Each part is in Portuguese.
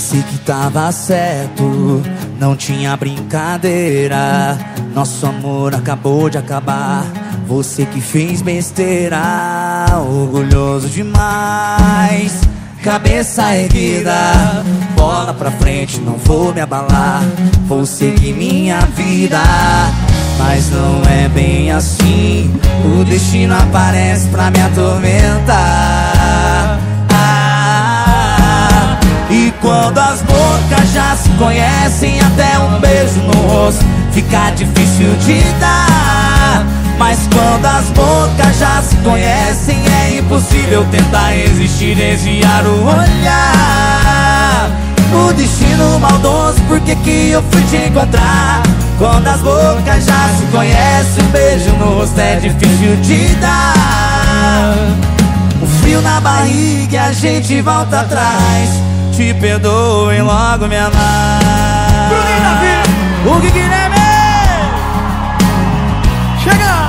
Pensei que tava certo, não tinha brincadeira. Nosso amor acabou de acabar, você que fez besteira. Orgulhoso demais, cabeça erguida, bola pra frente, não vou me abalar. Vou seguir minha vida, mas não é bem assim. O destino aparece pra me atormentar. E quando as bocas já se conhecem, até um beijo no rosto fica difícil de dar. Mas quando as bocas já se conhecem, é impossível tentar resistir, desviar o olhar. O destino maldoso, por que que eu fui te encontrar? Quando as bocas já se conhecem, um beijo no rosto é difícil de dar. O frio na barriga e a gente volta atrás. Te perdoem logo, me amar. Bruninho Davi, o Guilherme, chega!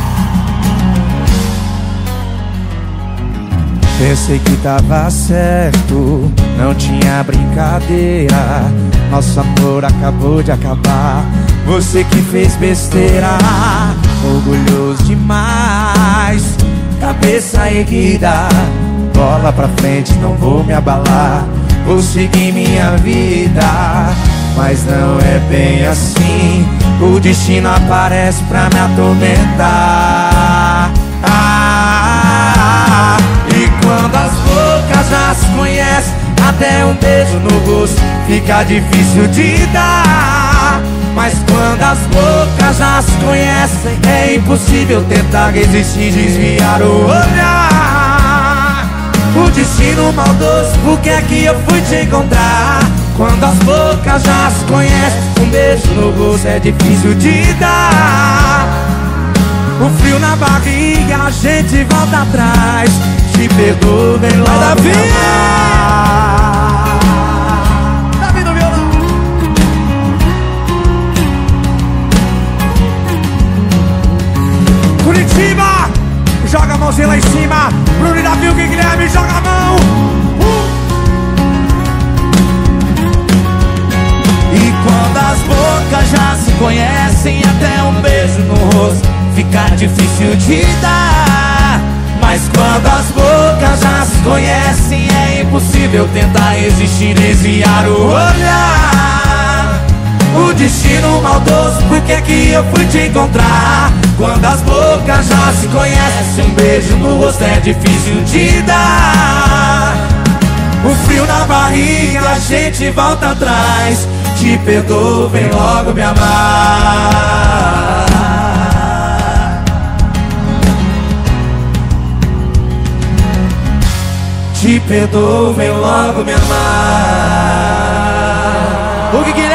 Pensei que tava certo, não tinha brincadeira. Nosso amor acabou de acabar, você que fez besteira. Orgulhoso demais, cabeça erguida, bola pra frente, não vou me abalar. Vou seguir minha vida, mas não é bem assim. O destino aparece pra me atormentar. E quando as bocas já se conhecem, até um beijo no rosto fica difícil de dar. Mas quando as bocas já se conhecem, é impossível tentar resistir, desviar o olhar. O destino maldoso, por que é que eu fui te encontrar? Quando as bocas já se conhecem, um beijo no rosto é difícil de dar. O frio na barriga, a gente volta atrás. Te perdoo, vem logo Davi! me amar. Davi no violão. Curitiba, joga a mãozinha lá em cima. Bruninho Davi, o Guilherme, joga a mão. E quando as bocas já se conhecem, até um beijo no rosto fica difícil de dar. Mas quando as bocas já se conhecem, é impossível tentar resistir, desviar o olhar. O destino maldoso, por que que eu fui te encontrar? Quando as bocas já se conhecem, um beijo no rosto é difícil de dar. O frio na barriga, a gente volta atrás. Te perdoo, vem logo me amar. Te perdoo, vem logo me amar. O Guilherme.